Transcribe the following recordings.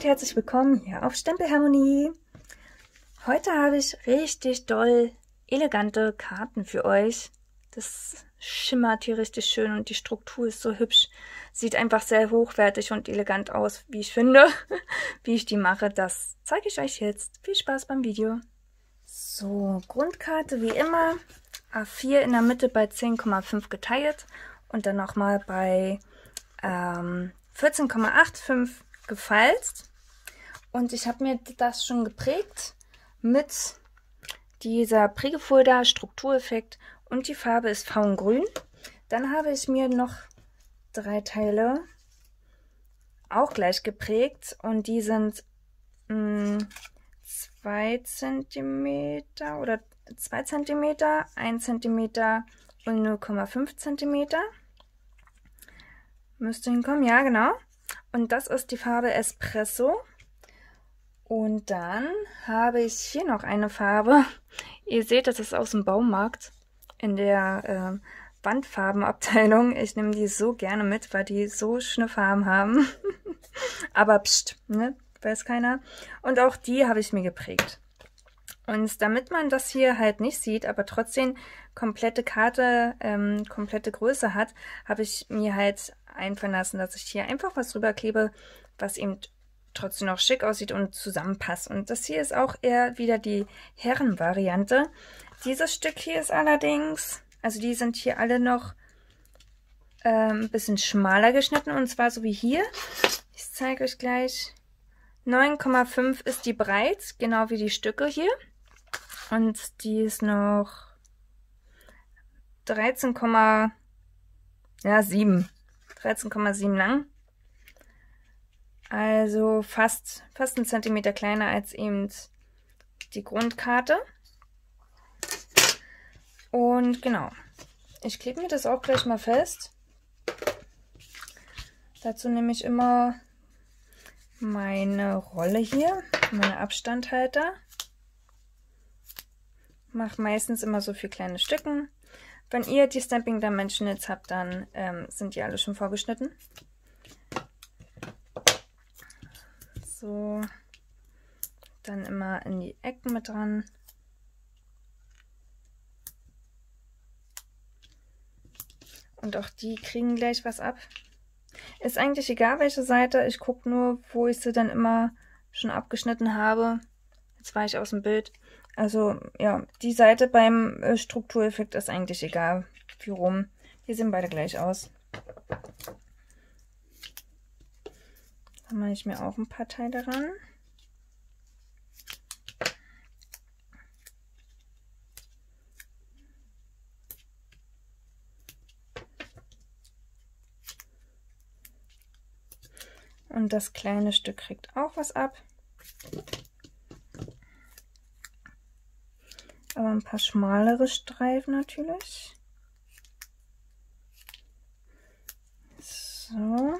herzlich willkommen hier auf Stempelharmonie. Heute habe ich richtig doll elegante Karten für euch. Das schimmert hier richtig schön und die Struktur ist so hübsch. Sieht einfach sehr hochwertig und elegant aus, wie ich finde. Wie ich die mache, das zeige ich euch jetzt. Viel Spaß beim Video. So, Grundkarte wie immer. A4 in der Mitte bei 10,5 geteilt und dann nochmal bei 14,85 gefalzt. Und ich habe mir das schon geprägt mit dieser Prägefolder Struktureffekt und die Farbe ist Faungrün. Dann habe ich mir noch 3 Teile auch gleich geprägt und die sind 2 cm oder 2 cm, 1 cm und 0,5 cm. Müsste hinkommen, ja genau. Und das ist die Farbe Espresso. Und dann habe ich hier noch eine Farbe. Ihr seht, das ist aus dem Baumarkt in der Wandfarbenabteilung. Ich nehme die so gerne mit, weil die so schöne Farben haben. Aber pst, ne, weiß keiner. Und auch die habe ich mir geprägt. Und damit man das hier halt nicht sieht, aber trotzdem komplette Karte, komplette Größe hat, habe ich mir halt einfallen lassen, dass ich hier einfach was drüber klebe, was eben trotzdem noch schick aussieht und zusammenpasst. Und das hier ist auch eher wieder die Herrenvariante. Dieses Stück hier ist allerdings, also die sind hier alle noch ein bisschen schmaler geschnitten und zwar so wie hier. Ich zeige euch gleich. 9,5 ist die breit, genau wie die Stücke hier. Und die ist noch 13,7 lang. Also fast 1 Zentimeter kleiner als eben die Grundkarte. Und genau, ich klebe mir das auch gleich mal fest. Dazu nehme ich immer meine Rolle hier, meine Abstandhalter. Mache meistens immer so 4 kleine Stücken. Wenn ihr die Stamping Dimensionals habt, dann sind die alle schon vorgeschnitten. So, dann immer in die Ecken mit dran. Und auch die kriegen gleich was ab. Ist eigentlich egal, welche Seite. Ich gucke nur, wo ich sie dann immer schon abgeschnitten habe. Jetzt war ich aus dem Bild. Also, ja, die Seite beim Struktureffekt ist eigentlich egal, wie rum. Die sehen beide gleich aus. Dann mache ich mir auch ein paar Teile ran. Und das kleine Stück kriegt auch was ab. Aber ein paar schmalere Streifen natürlich. So.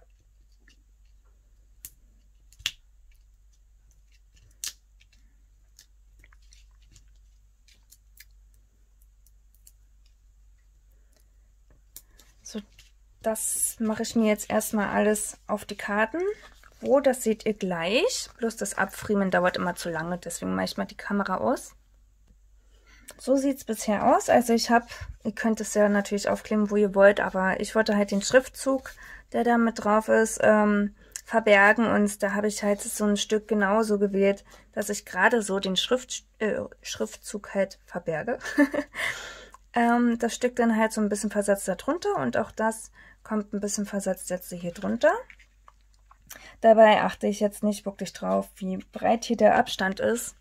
So, das mache ich mir jetzt erstmal alles auf die Karten. Wo, das seht ihr gleich. Bloß das Abfriemen dauert immer zu lange, deswegen mache ich mal die Kamera aus. So sieht es bisher aus. Also ihr könnt es ja natürlich aufkleben, wo ihr wollt, aber ich wollte halt den Schriftzug, der da mit drauf ist, verbergen. Und da habe ich halt so ein Stück genauso gewählt, dass ich gerade so den Schriftzug halt verberge. Das Stück dann halt so ein bisschen versetzt da drunter und auch das kommt ein bisschen versetzt jetzt hier drunter. Dabei achte ich jetzt nicht wirklich drauf, wie breit hier der Abstand ist.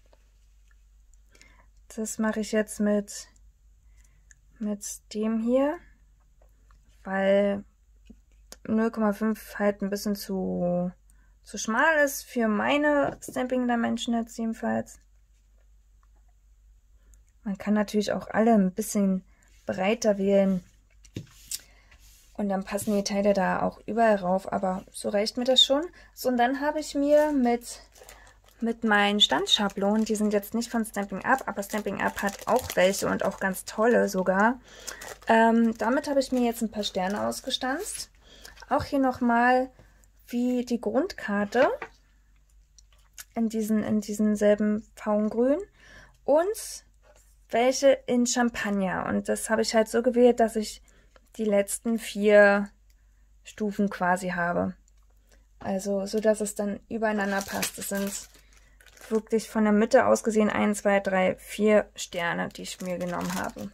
Das mache ich jetzt mit dem hier, weil 0,5 halt ein bisschen zu schmal ist für meine Stamping Dimensionals jedenfalls. Man kann natürlich auch alle ein bisschen breiter wählen und dann passen die Teile da auch überall rauf, aber so reicht mir das schon. So, und dann habe ich mir mit meinen Standschablonen, die sind jetzt nicht von Stampin' Up, aber Stampin' Up hat auch welche und auch ganz tolle sogar. Damit habe ich mir jetzt ein paar Sterne ausgestanzt. Auch hier nochmal wie die Grundkarte. in diesen selben Pfauengrün und welche in Champagner. Und das habe ich halt so gewählt, dass ich die letzten 4 Stufen quasi habe. Also, so dass es dann übereinander passt. Das sind wirklich von der Mitte aus gesehen 1, 2, 3, 4 Sterne, die ich mir genommen habe.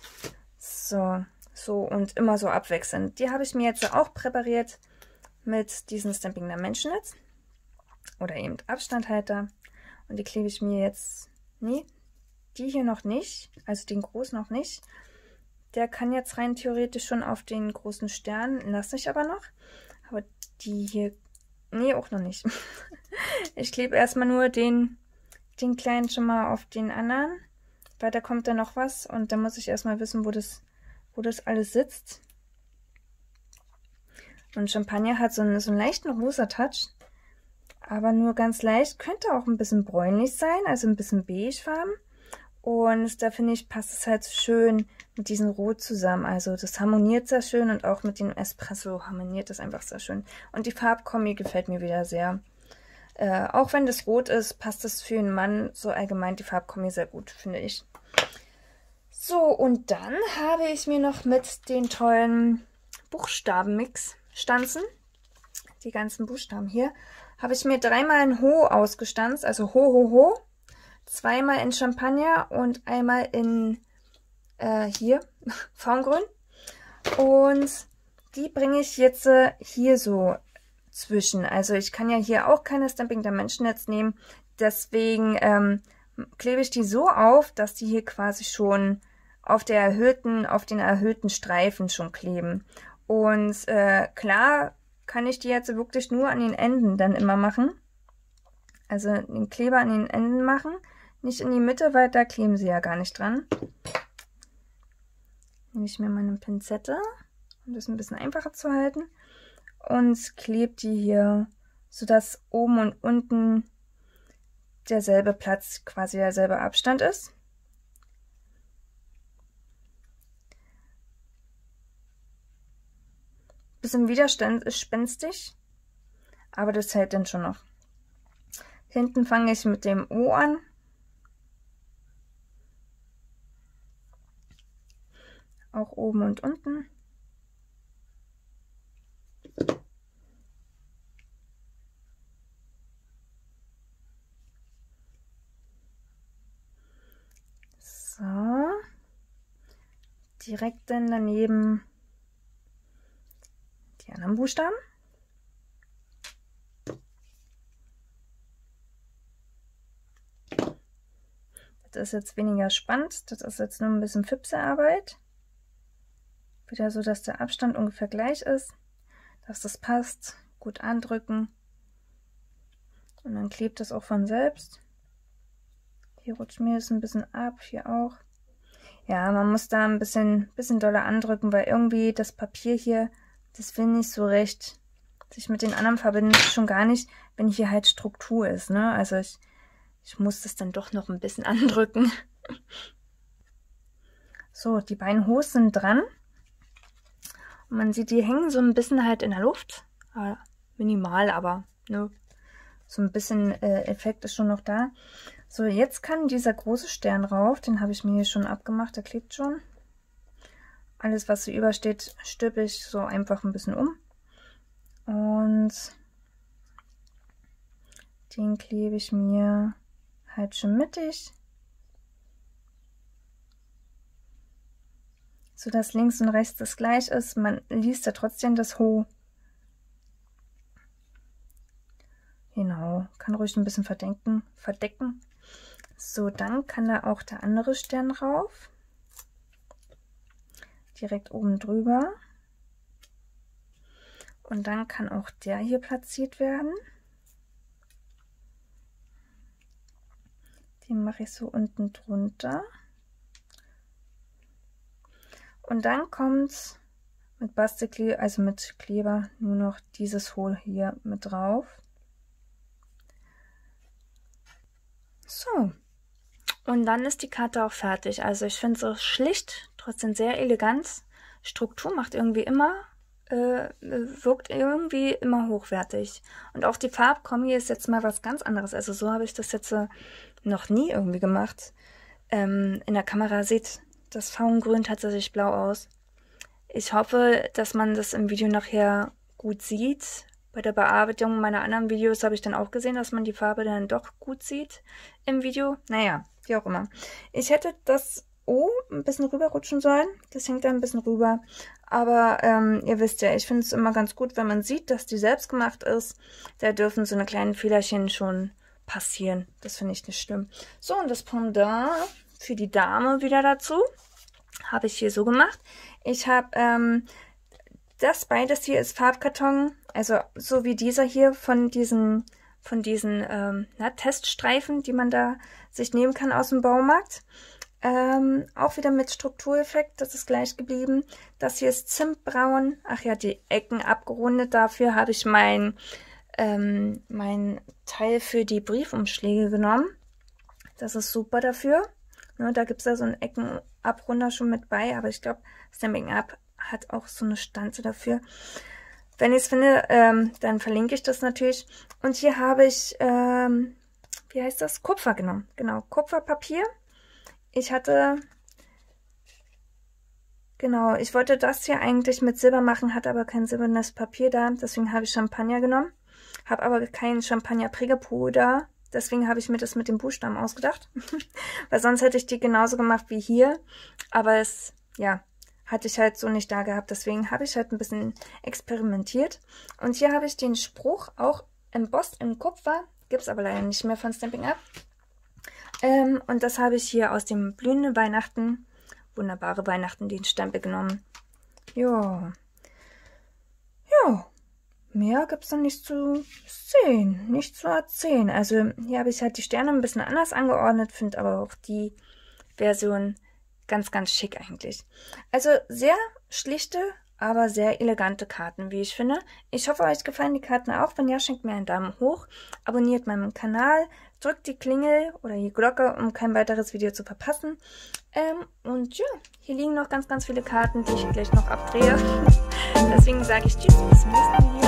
So und immer so abwechselnd. Die habe ich mir jetzt auch präpariert mit diesem Stampin' Dimensionals oder eben Abstandhalter. Und die klebe ich mir jetzt, nee, die hier noch nicht, also den großen noch nicht. Der kann jetzt rein theoretisch schon auf den großen Stern, lasse ich aber noch. Aber die hier, nee, auch noch nicht. Ich klebe erstmal nur den kleinen schon mal auf den anderen. Weiter kommt dann noch was und dann muss ich erstmal wissen, wo das alles sitzt. Und Champagner hat so einen leichten rosa Touch, aber nur ganz leicht. Könnte auch ein bisschen bräunlich sein, also ein bisschen beigefarben. Und da finde ich, passt es halt schön mit diesem Rot zusammen. Also das harmoniert sehr schön und auch mit dem Espresso harmoniert das einfach sehr schön. Und die Farbkombi gefällt mir wieder sehr. Auch wenn das rot ist, passt es für einen Mann so allgemein die Farbkombi sehr gut, finde ich. So, und dann habe ich mir noch mit den tollen Buchstabenmix stanzen, die ganzen Buchstaben hier, habe ich mir 3-mal in Ho ausgestanzt, also Ho, Ho, Ho, 2-mal in Champagner und einmal in hier, Pfauengrün. Und die bringe ich jetzt hier so zwischen. Also ich kann ja hier auch keine Stampin' Dimensionals nehmen, deswegen klebe ich die so auf, dass die hier quasi schon auf den erhöhten Streifen schon kleben. Und klar kann ich die jetzt wirklich nur an den Enden dann immer machen. Also den Kleber an den Enden machen, nicht in die Mitte, weil da kleben sie ja gar nicht dran. Nehme ich mir meine Pinzette, um das ein bisschen einfacher zu halten. Und klebe die hier, sodass oben und unten derselbe Platz, quasi derselbe Abstand ist. Bisschen widerspenstig, aber das hält dann schon noch. Hinten fange ich mit dem O an. Auch oben und unten. So. Direkt dann daneben die anderen Buchstaben. Das ist jetzt weniger spannend. Das ist jetzt nur ein bisschen Fipsearbeit. Wieder so, dass der Abstand ungefähr gleich ist, dass das passt. Gut andrücken. Und dann klebt das auch von selbst. Hier rutscht mir das ein bisschen ab, hier auch. Ja, man muss da ein bisschen doller andrücken, weil irgendwie das Papier hier, das will nicht so recht sich mit den anderen verbinden. Schon gar nicht, wenn hier halt Struktur ist, ne? Also ich muss das dann doch noch ein bisschen andrücken. So, die beiden Hos sind dran. Und man sieht, die hängen so ein bisschen halt in der Luft. Minimal, aber ne, so ein bisschen Effekt ist schon noch da. So, jetzt kann dieser große Stern rauf. Den habe ich mir hier schon abgemacht, der klebt schon. Alles, was so übersteht, stülpe ich so einfach ein bisschen um. Und den klebe ich mir halt schon mittig. So dass links und rechts das gleich ist. Man liest ja trotzdem das Ho. Genau, kann ruhig ein bisschen verdecken. So, dann kann da auch der andere Stern rauf. Direkt oben drüber. Und dann kann auch der hier platziert werden. Den mache ich so unten drunter. Und dann kommt mit Bastelkleber, also mit Kleber, nur noch dieses Ho hier mit drauf. So. Und dann ist die Karte auch fertig. Also ich finde es so schlicht, trotzdem sehr elegant. Struktur macht irgendwie immer wirkt irgendwie immer hochwertig. Und auch die Farbkombi ist jetzt mal was ganz anderes. Also so habe ich das jetzt noch nie irgendwie gemacht. In der Kamera sieht das Faungrün tatsächlich blau aus. Ich hoffe, dass man das im Video nachher gut sieht. Bei der Bearbeitung meiner anderen Videos habe ich dann auch gesehen, dass man die Farbe dann doch gut sieht im Video. Naja, wie auch immer. Ich hätte das O ein bisschen rüberrutschen sollen. Das hängt da ein bisschen rüber. Aber ihr wisst ja, ich finde es immer ganz gut, wenn man sieht, dass die selbst gemacht ist. Da dürfen so eine kleinen Fehlerchen schon passieren. Das finde ich nicht schlimm. So, und das Pendant für die Dame wieder dazu habe ich hier so gemacht. Ich habe das beides hier ist Farbkarton, also so wie dieser hier von diesen Teststreifen, die man da sich nehmen kann aus dem Baumarkt. Auch wieder mit Struktureffekt, das ist gleich geblieben. Das hier ist Zimtbraun. Ach ja, die Ecken abgerundet. Dafür habe ich mein Teil für die Briefumschläge genommen. Das ist super dafür. Ne, da gibt es ja so einen Eckenabrunder schon mit bei, aber ich glaube, Stampin' Up hat auch so eine Stanze dafür. Wenn ich es finde, dann verlinke ich das natürlich. Und hier habe ich, wie heißt das? Kupfer genommen. Genau, Kupferpapier. Ich wollte das hier eigentlich mit Silber machen, hatte aber kein silbernes Papier da. Deswegen habe ich Champagner genommen. Habe aber kein Champagner-Prägepuder. Deswegen habe ich mir das mit den Buchstaben ausgedacht. Weil sonst hätte ich die genauso gemacht wie hier. Aber hatte ich halt so nicht da gehabt. Deswegen habe ich halt ein bisschen experimentiert. Und hier habe ich den Spruch auch embossed in Kupfer. Gibt es aber leider nicht mehr von Stampin' Up. Und das habe ich hier aus dem blühenden Weihnachten, wunderbare Weihnachten, den Stempel genommen. Ja. Mehr gibt es noch nicht zu sehen, nicht zu erzählen. Also hier habe ich halt die Sterne ein bisschen anders angeordnet, finde aber auch die Version ganz, ganz schick eigentlich. Also sehr schlichte, aber sehr elegante Karten, wie ich finde. Ich hoffe, euch gefallen die Karten auch. Wenn ja, schenkt mir einen Daumen hoch, abonniert meinen Kanal, drückt die Klingel oder die Glocke, um kein weiteres Video zu verpassen. Und ja, hier liegen noch ganz, ganz viele Karten, die ich gleich noch abdrehe. Deswegen sage ich tschüss, bis zum nächsten Video.